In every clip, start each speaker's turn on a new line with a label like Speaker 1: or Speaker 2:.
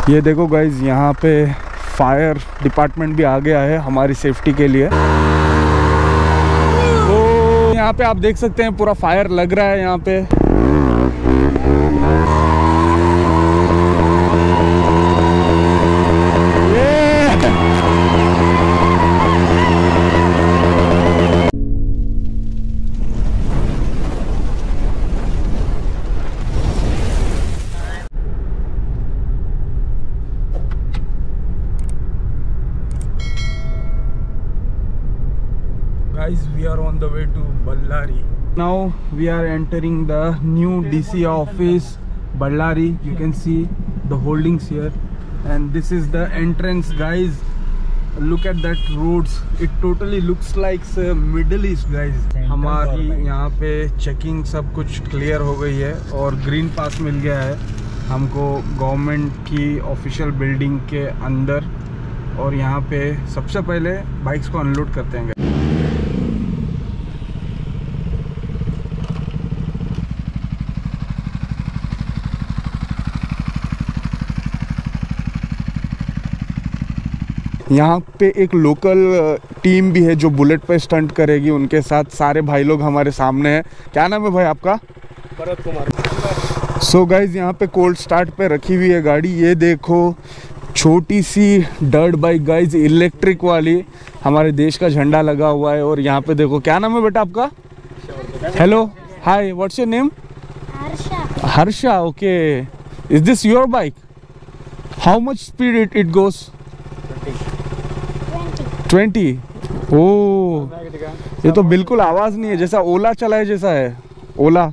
Speaker 1: ये देखो गाइज, यहाँ पे फायर डिपार्टमेंट भी आ गया है हमारी सेफ्टी के लिए। तो यहाँ पे आप देख सकते हैं पूरा फायर लग रहा है यहाँ पे। Guys, we are on the way to Ballari. Now we are entering the new DC office, Ballari. You can see the holdings here, and this is the entrance, guys. Look at that roads. It totally looks like Middle East, guys. हमारी यहाँ पे checking सब कुछ clear हो गई है और green पास मिल गया है हमको गवर्नमेंट की ऑफिशियल बिल्डिंग के अंदर। और यहाँ पे सबसे पहले बाइक्स को अनलोड करते हैं। यहाँ पे एक लोकल टीम भी है जो बुलेट पे स्टंट करेगी, उनके साथ सारे भाई लोग हमारे सामने हैं। क्या नाम है भाई आपका? भरत कुमार। सो गाइज, यहाँ पे कोल्ड स्टार्ट पे रखी हुई है गाड़ी। ये देखो छोटी सी डर्ट बाइक गाइज, इलेक्ट्रिक वाली, हमारे देश का झंडा लगा हुआ है। और यहाँ पे देखो, क्या नाम है बेटा आपका? Hello, hi, what's your name? Harsha. Harsha, okay. Is this your bike? How much speed it goes? 20। ओ, ये तो बिल्कुल आवाज नहीं है, जैसा ओला चला है जैसा है। ओला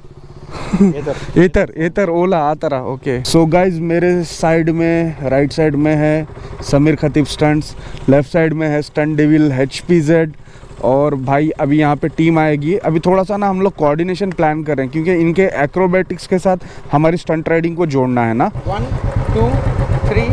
Speaker 1: एतर ओला आता रहा। ओके, सो गाइज, मेरे साइड में, राइट साइड में है Sameer Khatib stunts, left side में है स्टंट डेविल HPZ। और भाई अभी यहाँ पे टीम आएगी। अभी थोड़ा सा ना हम लोग कोऑर्डिनेशन प्लान कर रहे हैं क्योंकि इनके एक्रोबेटिक्स के साथ हमारी स्टंट राइडिंग को जोड़ना है ना। 1 2 3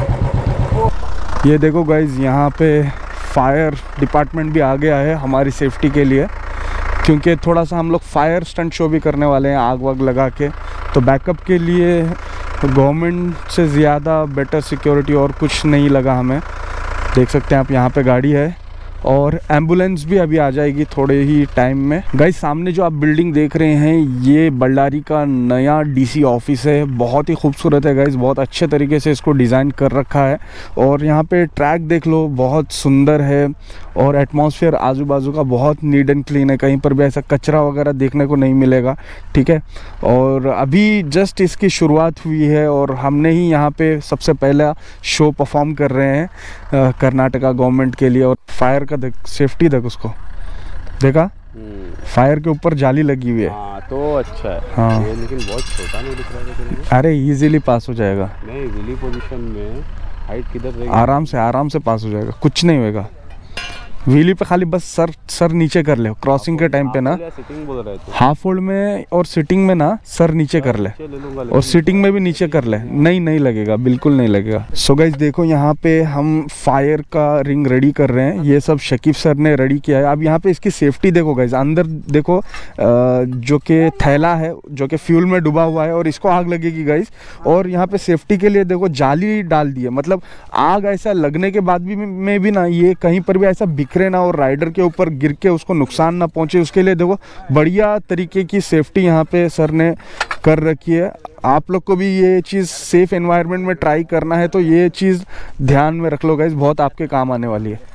Speaker 1: 4। ये देखो गाइज, यहाँ पे फायर डिपार्टमेंट भी आ गया है हमारी सेफ्टी के लिए क्योंकि थोड़ा सा हम लोग फायर स्टंट शो भी करने वाले हैं आग वाग लगा के। तो बैकअप के लिए गवर्नमेंट से ज़्यादा बेटर सिक्योरिटी और कुछ नहीं लगा हमें। देख सकते हैं आप, यहाँ पे गाड़ी है और एम्बुलेंस भी अभी आ जाएगी थोड़े ही टाइम में। गाइस, सामने जो आप बिल्डिंग देख रहे हैं ये बल्लारी का नया DC ऑफिस है। बहुत ही खूबसूरत है गाइस, बहुत अच्छे तरीके से इसको डिज़ाइन कर रखा है। और यहाँ पे ट्रैक देख लो, बहुत सुंदर है। और एटमॉस्फेयर आजू बाजू का बहुत नीट एंड क्लीन है, कहीं पर भी ऐसा कचरा वगैरह देखने को नहीं मिलेगा, ठीक है। और अभी जस्ट इसकी शुरुआत हुई है और हमने ही यहाँ पे सबसे पहला शो परफॉर्म कर रहे हैं कर्नाटका गवर्नमेंट के लिए। और फायर का देख, सेफ्टी देख, उसको देखा, फायर के ऊपर जाली लगी हुई है।
Speaker 2: तो अच्छा है।
Speaker 1: हाँ,
Speaker 2: ये लेकिन बहुत छोटा नहीं दिख रहा है।
Speaker 1: अरे इजीली पास हो जाएगा।
Speaker 2: नहीं, व्हीली पोजीशन में हाइट किधर रहेगी?
Speaker 1: आराम से पास हो जाएगा, कुछ नहीं होगा। व्हीली पे खाली बस सर नीचे कर ले क्रॉसिंग के टाइम पे ना।
Speaker 2: सिटिंग बोल रहे थे।
Speaker 1: हाफ फोल्ड में और सिटिंग में ना सर नीचे कर ले, और सिटिंग में भी नीचे कर ले। नहीं लगेगा, बिल्कुल नहीं लगेगा। सो गाइस देखो, यहाँ पे हम फायर का रिंग रेडी कर रहे हैं। ये सब शकीब सर ने रेडी किया है। अब यहाँ पे इसकी सेफ्टी देखो गाइस, अंदर देखो जो कि थैला है जो कि फ्यूल में डूबा हुआ है और इसको आग लगेगी गाइस। और यहाँ पे सेफ्टी के लिए देखो जाली डाल दी है, मतलब आग ऐसा लगने के बाद में भी ना ये कहीं पर भी ऐसा बिखरे ना और राइडर के ऊपर गिर के उसको नुकसान ना पहुंचे। उसके लिए देखो बढ़िया तरीके की सेफ्टी यहाँ पे सर ने कर रखी है। आप लोग को भी ये चीज़ सेफ एनवायरनमेंट में ट्राई करना है तो ये चीज़ ध्यान में रख लो गाइस, बहुत आपके काम आने वाली है।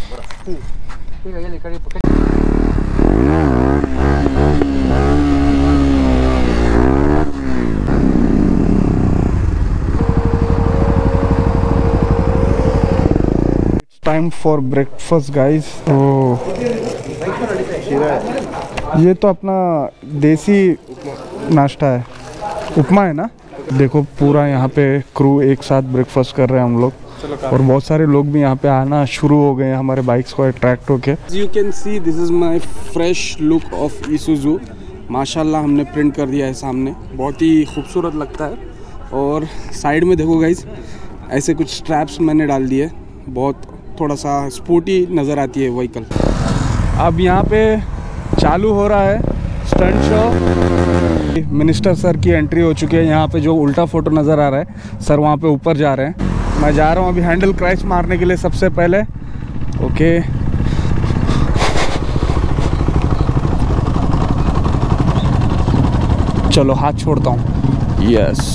Speaker 1: Time for breakfast guys. ये तो अपना देसी नाश्ता है, उपमा है ना। देखो पूरा यहाँ पे क्रू एक साथ ब्रेकफास्ट कर रहे हैं हम लोग और बहुत सारे लोग भी यहाँ पे आना शुरू हो गए हैं हमारे बाइक्स को अट्रैक्ट होके। You can see this is my fresh look of Isuzu. माशाल्लाह हमने प्रिंट कर दिया है सामने, बहुत ही खूबसूरत लगता है। और साइड में देखो गाइस, ऐसे कुछ स्ट्रैप्स मैंने डाल दिए, बहुत थोड़ा सा स्पोर्टी नज़र आती है व्हीकल। अब यहाँ पे चालू हो रहा है स्टंट शो। मिनिस्टर सर की एंट्री हो चुकी है। यहाँ पे जो उल्टा फोटो नज़र आ रहा है, सर वहाँ पे ऊपर जा रहे हैं। मैं जा रहा हूँ अभी हैंडल क्रैच मारने के लिए सबसे पहले। ओके, चलो हाथ छोड़ता हूँ। यस,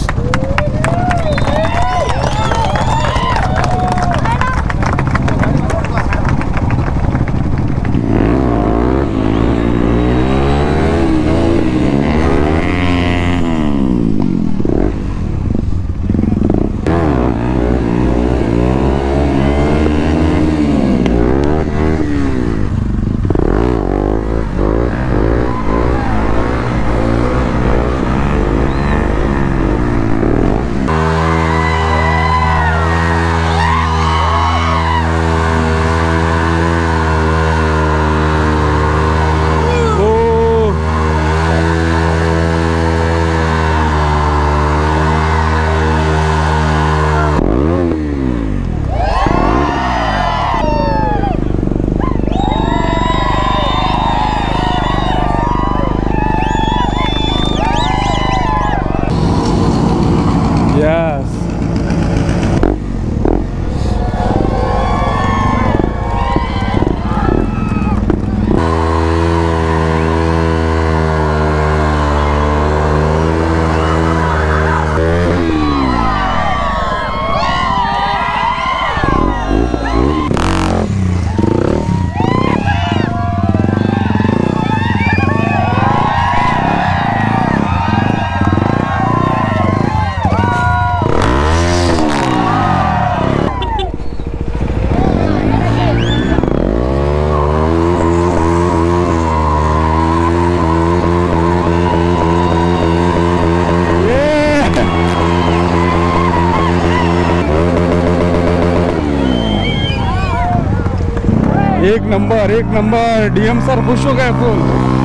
Speaker 1: एक नंबर। डीएम सर खुश हो गए फुल।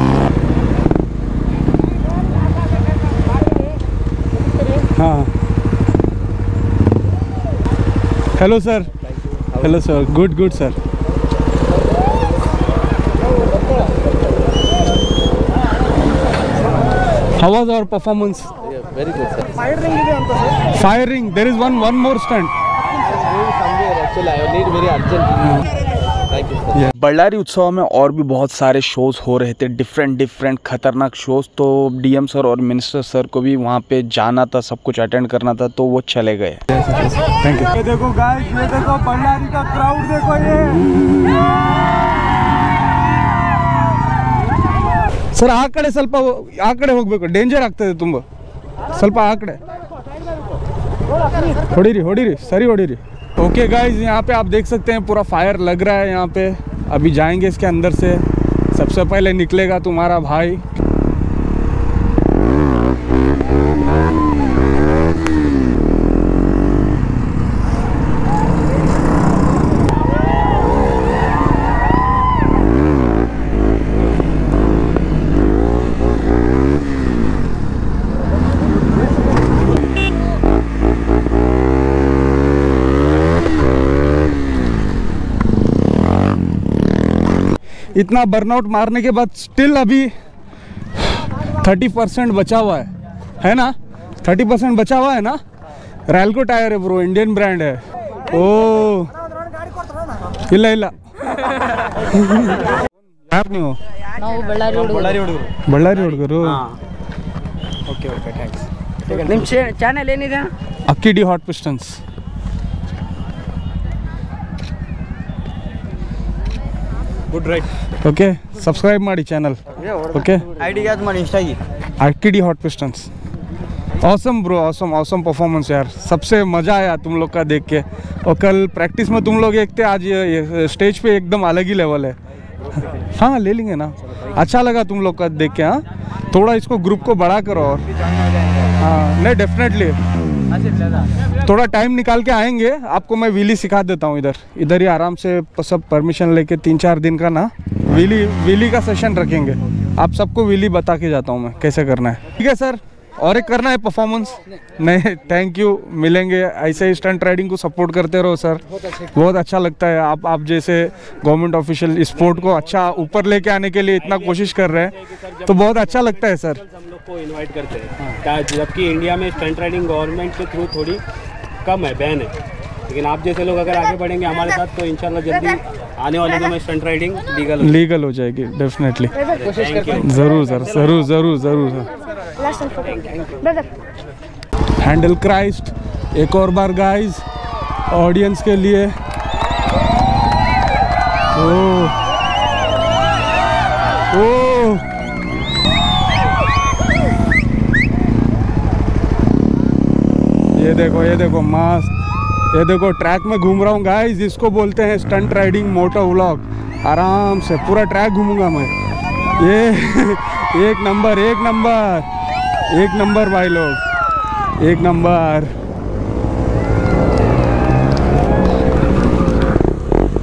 Speaker 1: हाँ, hello sir. Hello sir, good good sir. How was our performance?
Speaker 2: Yeah, very good, sir.
Speaker 1: Firing. There is one more stunt.
Speaker 2: Actually, I need very urgent. Thank you, sir.
Speaker 1: Ballari Utsav में और भी बहुत सारे shows हो रहे थे, different खतरनाक shows. तो डीएम सर और मिनिस्टर सर को भी वहाँ पे जाना था, सब कुछ अटेंड करना था, तो वो चले गए। Thank you. ये देखो गाइस, ये देखो बल्लारी का क्राउड देखो। ये सर आ कड़े ಸ್ವಲ್ಪ ಆ ಕಡೆ ಹೋಗಬೇಕು, ಡೇಂಜರ್ ಆಗ್ತದೆ ತುಂಬ। ಸ್ವಲ್ಪ ಆ ಕಡೆ ಹೊಡಿರಿ ಸರಿ ಹೊಡಿರಿ। ओके गाइज, यहाँ पे आप देख सकते हैं पूरा फायर लग रहा है यहाँ पे। अभी जाएंगे इसके अंदर से। सबसे पहले निकलेगा तुम्हारा भाई। इतना बर्नआउट मारने के बाद स्टिल अभी 30% बचा हुआ है ना? 30% बचा हुआ है ना? रैल्को टायर है ब्रो, इंडियन ब्रांड है। ओ ಇಲ್ಲ ಯಾರು ನೀವು?
Speaker 3: ನಾವು
Speaker 1: ಬಳ್ಳಾರಿ ಹುಡುಗರು।
Speaker 3: Okay thanks. ನಿಮ್ಮ ಚಾನೆಲ್ ಏನಿದೆ?
Speaker 1: Akki D hot pistons. Good right. Okay, subscribe ಮಾಡಿ ಚಾನಲ್। ओके,
Speaker 3: आईडी याद ಮಾಡಿ इंस्टागी
Speaker 1: Akki D hot pistons. Awesome bro, awesome performance यार। सबसे मज़ा आया तुम लोग का देख के। और कल प्रैक्टिस में तुम लोग एक थे, आज ये स्टेज पे एकदम अलग ही लेवल है। हाँ ले लेंगे ना, अच्छा लगा तुम लोग का देख के। हाँ, थोड़ा इसको ग्रुप को बड़ा करो। और हाँ नहीं, डेफिनेटली थोड़ा टाइम निकाल के आएंगे। आपको मैं व्हीली सिखा देता हूँ। इधर ही आराम से सब परमिशन लेके 3-4 दिन का ना व्हीली का सेशन रखेंगे। आप सबको व्हीली बता के जाता हूँ मैं कैसे करना है। ठीक है सर, और एक करना है परफॉर्मेंस? नहीं, थैंक यू, मिलेंगे। ऐसे ही स्टंट राइडिंग को सपोर्ट करते रहो सर, बहुत अच्छा लगता है। आप जैसे गवर्नमेंट ऑफिशियल स्पोर्ट को अच्छा ऊपर लेके आने के लिए इतना कोशिश कर रहे हैं, तो बहुत अच्छा लगता है सर।
Speaker 4: हम लोग को इनवाइट करते हैं, जबकि इंडिया में स्टंट राइडिंग गवर्नमेंट के थ्रू थोड़ी कम है, बैन है, लेकिन आप जैसे लोग अगर आगे बढ़ेंगे हमारे साथ तो इंशाल्लाह जल्दी आने वाले दिनों में स्टंट राइडिंग
Speaker 1: लीगल हो जाएगी डेफिनेटली। ज़रूर सर, ज़रूर ज़रूर ज़रूर सर। हैंडल क्राइस्ट एक और बार गाइस ऑडियंस के लिए। ये देखो मस्त, ये देखो ट्रैक में घूम रहा हूँ गाइस, इसको बोलते हैं स्टंट राइडिंग मोटो व्लॉग। आराम से पूरा ट्रैक घूमूंगा मैं। ये एक नंबर भाई लोग, एक नंबर।